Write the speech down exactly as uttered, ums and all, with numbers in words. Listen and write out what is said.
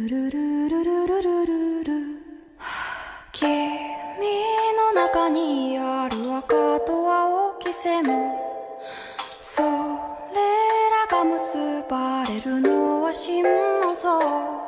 ルルルルルルルル君の中にある赤と青き線、それらが結ばれるのは心の像。